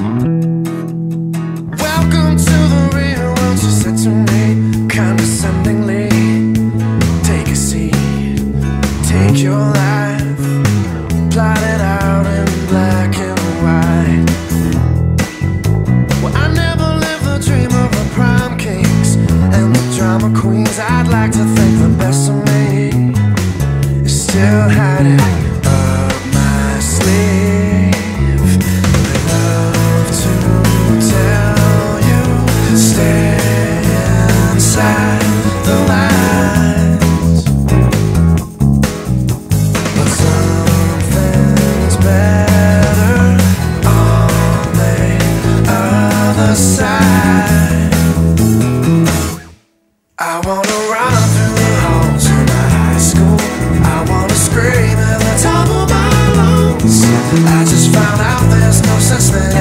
Welcome to the real world, she said to me condescendingly. Take a seat, take your life, plot it out in black and white. Well, I never lived the dream of the prime kings and the drama queens. I'd like to think the best of me is still hiding up my sleeve. They love to tell you, stay inside the lines, but something's better on the other side. I wanna run through the halls of my high school. I wanna scream at the top of my lungs. I just found out there's no such thing